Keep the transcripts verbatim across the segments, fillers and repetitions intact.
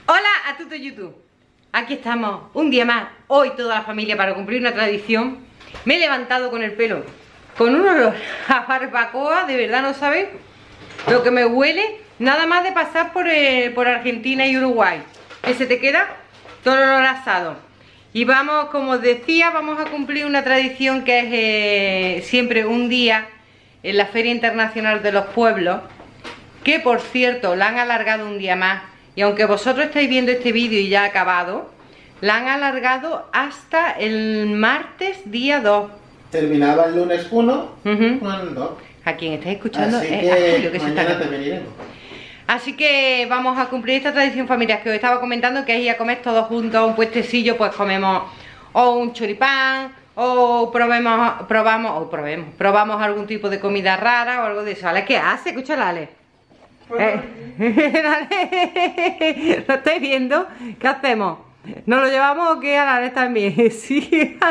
Hola a todo YouTube. Aquí estamos, un día más, hoy toda la familia para cumplir una tradición. Me he levantado con el pelo con un olor a barbacoa, de verdad no sabéis lo que me huele, nada más de pasar por, eh, por Argentina y Uruguay, que se te queda todo el olor asado. Y vamos, como os decía, vamos a cumplir una tradición que es eh, siempre un día en la Feria Internacional de los Pueblos, que por cierto la han alargado un día más. Y aunque vosotros estáis viendo este vídeo y ya ha acabado, la han alargado hasta el martes día dos. Terminaba el lunes uno, Uh-huh. no el dos. A quien estáis escuchando Así es que a Julio, que se está mañana quedando. te veniremos. Así que vamos a cumplir esta tradición familiar que os estaba comentando, que es ir a comer todos juntos a un puestecillo. Pues comemos o un choripán, o probemos, probamos, o probemos, probamos algún tipo de comida rara o algo de eso. ¿Ale qué hace? Escúchala, Ale. Eh. Ale, ¿lo estáis viendo? ¿Qué hacemos? ¿Nos lo llevamos o qué? A la Ale también. Sí.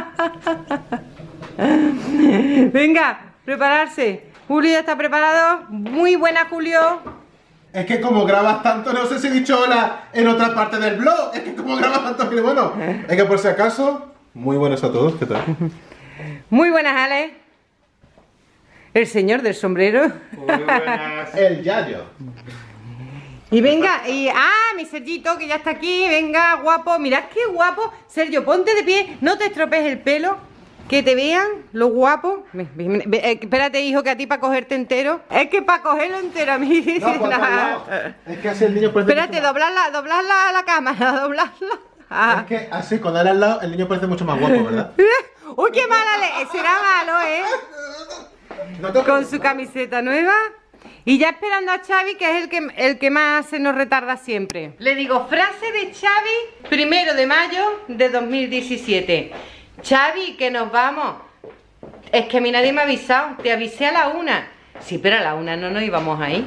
Venga, prepararse. Julio ya está preparado. Muy buena, Julio. Es que como grabas tanto, no sé si he dicho hola en otra parte del blog. Es que como grabas tanto, que bueno. Es que por si acaso, muy buenos a todos, ¿qué tal? Muy buenas, Ale. El señor del sombrero. Muy buenas. El Yayo. Y venga, y ah, mi Sergito, que ya está aquí. Venga, guapo. Mirad qué guapo. Sergio, ponte de pie. No te estropees el pelo. Que te vean lo guapo. Ven, ven, ven, eh, espérate, hijo, que a ti para cogerte entero. Es que para cogerlo entero a mí. No, por otro lado. Es que así el niño parece. Espérate, doblarla, doblarla a la cámara, doblarla. Ah. Es que así, con él al lado, el niño parece mucho más guapo, ¿verdad? Uy, qué mala le... Será malo, ¿eh? No te Con su camiseta nueva. Y ya esperando a Xavi, que es el que, el que más se nos retarda siempre. Le digo, frase de Xavi, primero de mayo de dos mil diecisiete. Xavi, que nos vamos. Es que a mí nadie me ha avisado. Te avisé a la una. Sí, pero a la una no nos íbamos ahí.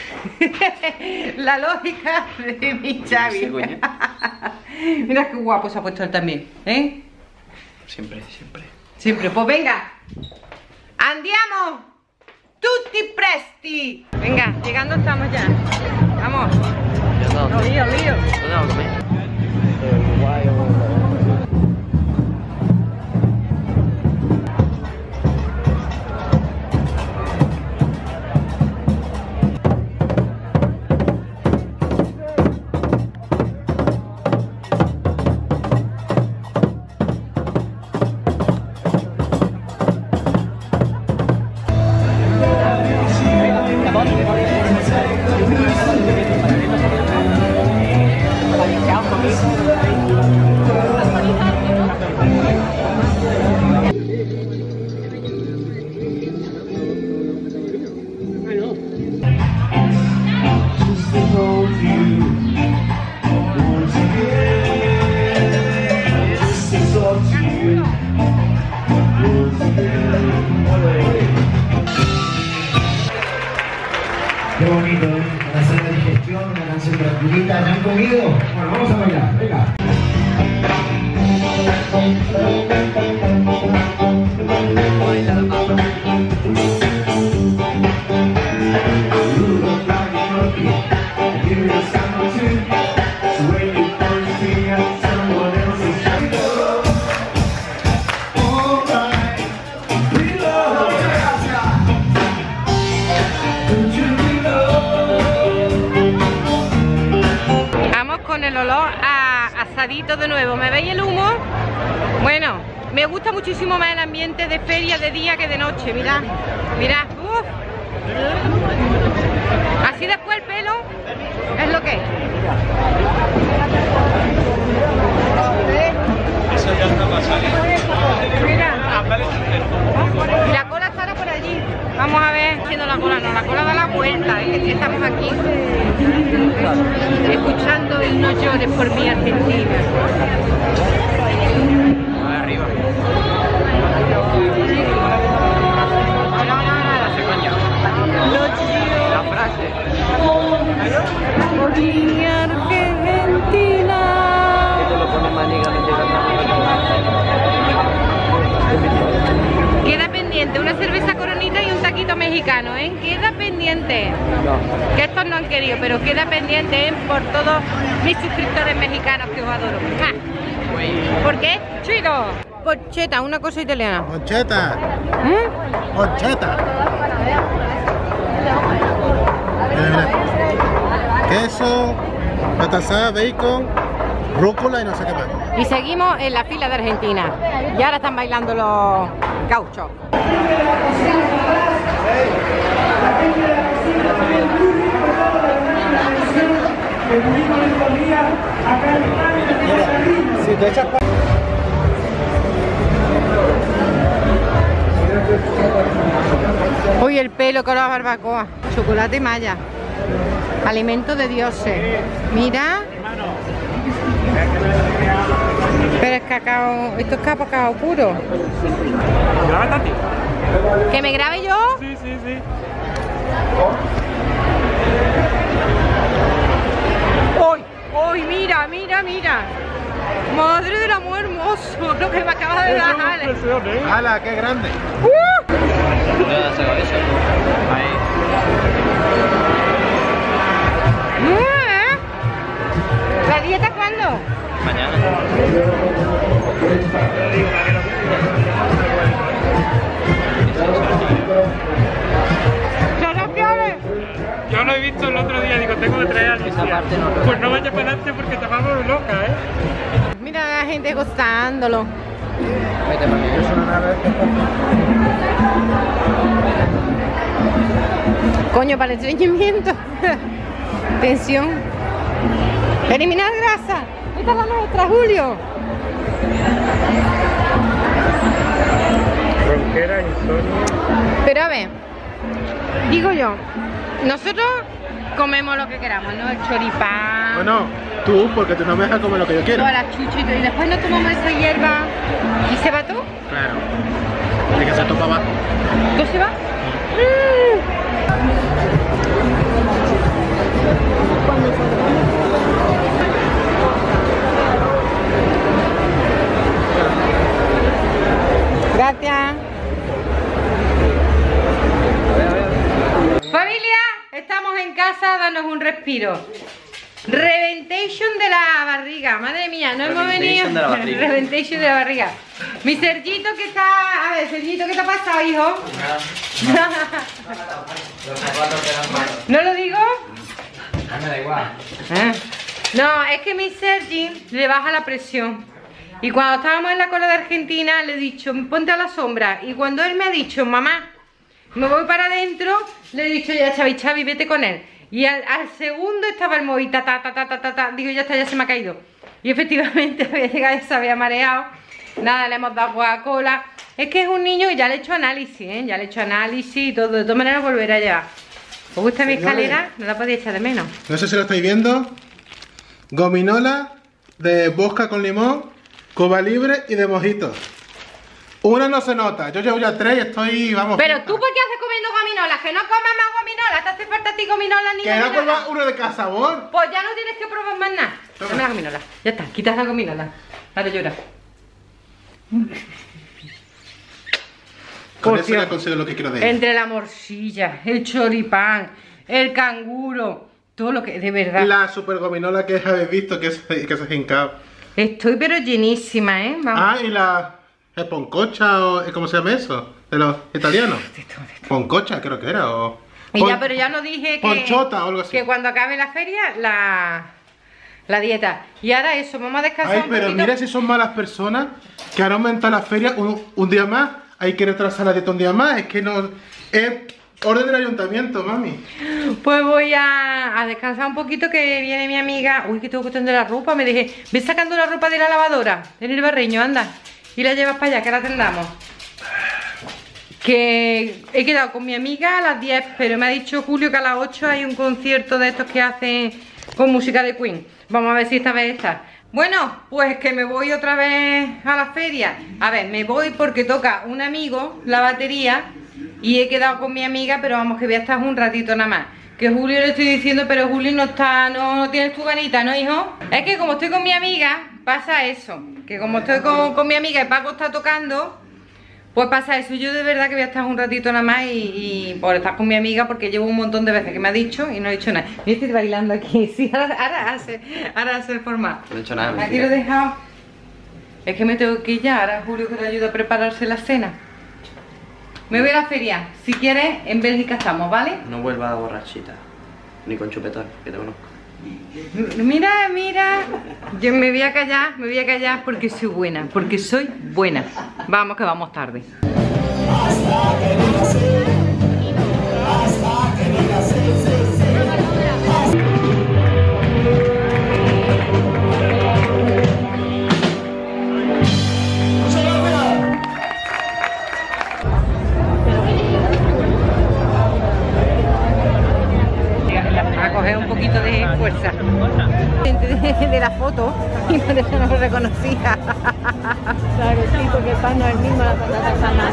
La lógica de mi Xavi. Sí, mira qué guapo se ha puesto él también, ¿eh? Siempre, siempre. Siempre, pues venga. Andiamo. Tutti presti. Venga, llegando estamos ya. Vamos. No, lío, lío. ¿Dónde vamos a comer? Qué bonito, ¿eh? Para hacer la digestión, una canción tranquilita. ¿Ya han comido? Bueno, vamos a bailar, venga. El olor a asadito de nuevo. ¿Me veis el humo? Bueno, me gusta muchísimo más el ambiente de feria de día que de noche. Mirad, mirad. Uf. Así después el pelo es lo que es. Eso ya está pasando. Mira. Y la cola estará por allí. Vamos a ver. Haciendo la cola, no, la cola da la vuelta, ¿eh? Estamos aquí escuchando el No llores por mi Argentina. Arriba. La frase. Por mi Argentina. Esto lo pone maniga, me Queda pendiente una cerveza Coronita y un taquito mexicano, ¿eh? Queda pendiente. pendiente, que estos no han querido, pero queda pendiente ¿eh? por todos mis suscriptores mexicanos que os adoro. ¡Ah! ¿Por qué? ¡Chido! Porcheta, una cosa italiana. Poncheta. ¿Mm? Poncheta. Mira, mira. Queso, patasada, bacon, rúcula y no sé qué más. Y seguimos en la fila de Argentina. Y ahora están bailando los gauchos. Si te echas pa- Uy, el pelo con la barbacoa. Chocolate y malla. Alimento de dioses. Mira. Pero es cacao. Esto es cacao puro. ¿Grabas a ti? ¿Que me grabe yo? Sí, sí, sí. ¡Uy! ¡Uy! Mira, mira, mira. Madre del amor hermoso. Lo que me acaba de dar. Ale. ¡Hala, qué grande! ¡Uh! Ahí. ¿Eh? ¿La dieta cuándo? Mañana. ¡Sensaciones! Yo lo he visto el otro día, digo, tengo que traer a Alicia. Pues no vayas para adelante porque te vamos loca, ¿eh? Mira a la gente gozándolo. Coño, para el estreñimiento. Tensión. Eliminar grasa. Esta es la nuestra, Julio. Ronquera, insomnio. Pero a ver, digo yo, nosotros comemos lo que queramos, ¿no? El choripán, Bueno, tú, porque tú no me dejas comer lo que yo quiero. todas las chuchitas, y después nos tomamos esa hierba y se va todo. Claro. Hay que hacer todo para abajo. ¿Todo se va? Gracias. Familia, estamos en casa, danos un respiro. Reventation de la barriga, madre mía, no hemos venido. Reventation de la barriga. Reventation de la barriga. Mi Sergito que está. A ver, Sergito, ¿qué te ha pasado, hijo? ¿No lo digo? Me da igual. Ah. No, es que mi Sergi le baja la presión. Y cuando estábamos en la cola de Argentina le he dicho, ponte a la sombra. Y cuando él me ha dicho, mamá, me voy para adentro, le he dicho, ya Xavi, Xavi, vete con él. Y al, al segundo estaba el móvil, ta, ta, ta, ta, ta, ta, ta. Digo, ya está, ya se me ha caído. Y efectivamente había llegado y se había mareado. Nada, le hemos dado Coca-Cola. Es que es un niño y ya le he hecho análisis, ¿eh? Ya le he hecho análisis y todo. De todas maneras volverá a llevar. ¿Os gusta mi escalera? No la podía echar de menos. No sé si lo estáis viendo. Gominola de vodka con limón, Cuba Libre y de mojito. Una no se nota, yo llevo ya tres y estoy, vamos. Pero fiesta. tú, ¿por qué haces comiendo gominolas? Que no comas más gominolas. ¿Te hace falta a ti gominolas ni Que no gominolas? prueba uno de cada sabor. Pues ya no tienes que probar más nada. Toma. Dame la gominola. Ya está, quitas la gominola. Ahora llora. Con Por eso Dios. ya consigo lo que quiero de él. Entre la morcilla, el choripán, el canguro, todo lo que... De verdad. La super gominola que habéis visto que se, que se ha hincado. Estoy pero llenísima, ¿eh? Vamos. Ah, y la poncocha o ¿cómo se llama eso? De los italianos. Poncocha creo que era o Y pon- ya, pero ya no dije que... Ponchota o algo así. Que cuando acabe la feria, la... La dieta. Y ahora eso, vamos a descansar Ay, un pero poquito. mira si son malas personas que ahora aumenta la feria un, un día más. Hay que retrasar la dieta un día más. Es que no... Es orden del ayuntamiento, mami. Pues voy a, a descansar un poquito, que viene mi amiga. Uy, que tengo que tender la ropa. Me dije, ve sacando la ropa de la lavadora en el barreño, anda. Y la llevas para allá, que la tendamos. Que he quedado con mi amiga a las diez, pero me ha dicho Julio que a las ocho hay un concierto de estos que hacen con música de Queen. Vamos a ver si esta vez está. Bueno, pues que me voy otra vez a la feria. A ver, me voy porque toca un amigo la batería y he quedado con mi amiga, pero vamos que voy a estar un ratito nada más. Que Julio le estoy diciendo, pero Julio no está, no, no tienes tu ganita, ¿no, hijo? Es que como estoy con mi amiga, pasa eso. Que como estoy con, con mi amiga y Paco está tocando, Pues pasa eso, yo de verdad que voy a estar un ratito nada más y, y por estar con mi amiga, porque llevo un montón de veces que me ha dicho y no he dicho nada. Yo estoy bailando aquí, sí, ahora, ahora hace, ahora hace el formato. No he hecho nada. Aquí lo he dejado. Es que me tengo que ir ya, ahora Julio que le ayuda a prepararse la cena. Me voy a la feria, si quieres, en Bélgica estamos, ¿vale? No vuelva a borrachita, ni con chupetón, que te conozco. Mira, mira, yo me voy a callar, me voy a callar porque soy buena, porque soy buena. Vamos que vamos tarde. A coger un poquito de fuerza de la foto y no lo reconocía. Claro, sí, porque el pan no es el mismo, la patata está más.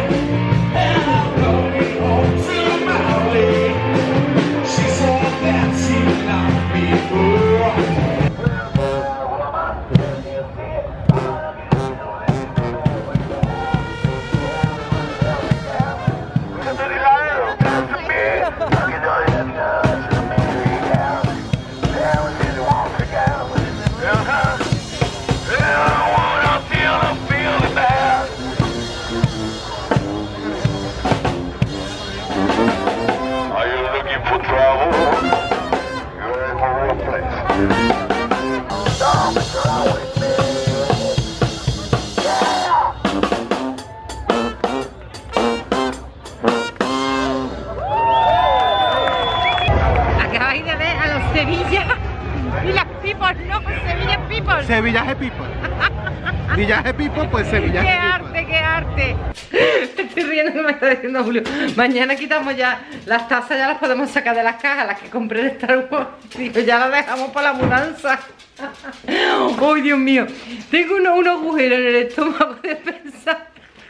Acabáis de ver a los Sevilla y las People, no, Sevilla People. Sevillaje People. Villaje People, pues Sevillaje ¡Qué People. arte, qué arte! Estoy riendo que me está diciendo Julio. Mañana quitamos ya las tazas, ya las podemos sacar de las cajas, las que compré de Star Wars. Digo, ya las dejamos para la mudanza. ¡Ay, Dios mío! Tengo unos uno agujeros en el estómago de pensar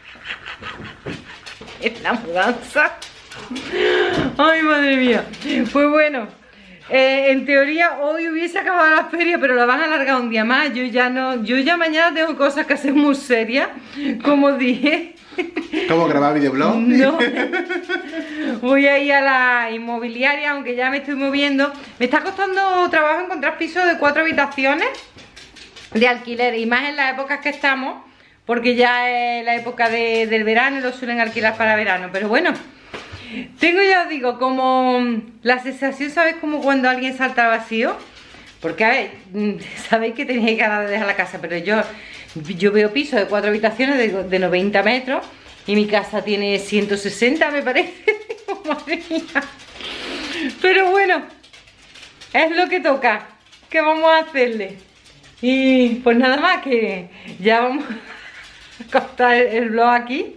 en la mudanza. ¡Ay, madre mía! Pues bueno, eh, en teoría hoy hubiese acabado la feria, pero la van a alargar un día más. Yo ya no, yo ya mañana tengo cosas que hacer muy serias, como dije. ¿Cómo grabar videoblog? No. Voy a ir a la inmobiliaria, aunque ya me estoy moviendo. Me está costando trabajo encontrar pisos de cuatro habitaciones de alquiler, y más en las épocas que estamos, porque ya es la época de, del verano y lo suelen alquilar para verano. Pero bueno, tengo, ya os digo, como la sensación, ¿sabéis? Como cuando alguien salta al vacío. Porque, a ver, sabéis que tenéis ganas de dejar la casa, pero yo, yo veo pisos de cuatro habitaciones de, de noventa metros y mi casa tiene ciento sesenta, me parece. Madre mía. Pero bueno, es lo que toca. ¿Qué vamos a hacerle? Y pues nada más, que ya vamos a cortar el, el vlog aquí.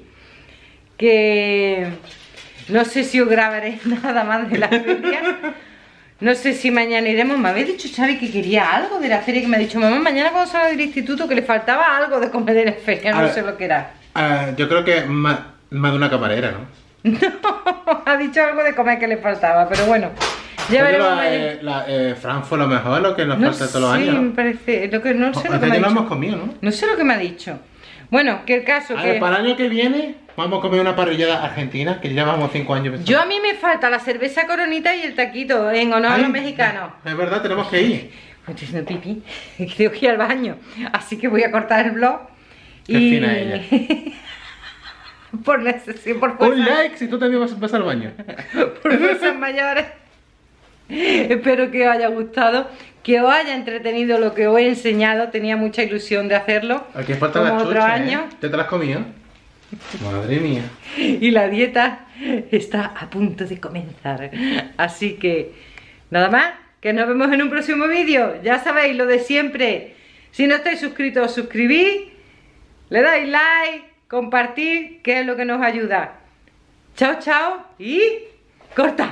Que no sé si os grabaré nada más de la feria. No sé si mañana iremos. Me había dicho Xavi que quería algo de la feria, que me ha dicho, mamá, mañana cuando salga del instituto que le faltaba algo de comer de la feria, no A ver, sé lo que era. Uh, yo creo que más, más de una camarera, ¿no? No, ha dicho algo de comer que le faltaba, pero bueno, ya veremos la, mañana. eh, la eh, Fran fue lo mejor, lo que nos No falta todos los sé, años, me ¿no? parece, lo que, no sé lo que Antes me ha ya lo dicho. hemos comido, ¿no? No sé lo que me ha dicho. Bueno, que el caso A que... ver, para el año que viene vamos a comer una parrillada argentina, que llevamos cinco años pensando. Yo a mí me falta la cerveza Coronita y el taquito, en honor a los Ay, mexicanos. Es verdad, tenemos que ir. Pues estoy haciendo pipí, creo que ir al baño, así que voy a cortar el vlog. Qué y... fina ella. Por necesidad, por Un fuerza, like si tú también vas, vas al baño. por fuerzas mayores. Espero que os haya gustado, que os haya entretenido lo que os he enseñado. Tenía mucha ilusión de hacerlo. Aquí faltan como las otro chuches, año. ¿eh? ¿Te, te las has comido? Madre mía. Y la dieta está a punto de comenzar. Así que nada más, que nos vemos en un próximo vídeo. Ya sabéis lo de siempre. Si no estáis suscritos, suscribís, le dais like, compartir, que es lo que nos ayuda. Chao, chao y corta.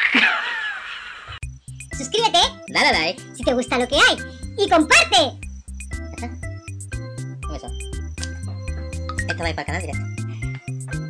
Suscríbete, dale a like si te gusta lo que hay y comparte. Eso. Esto va a ir para el canal directo.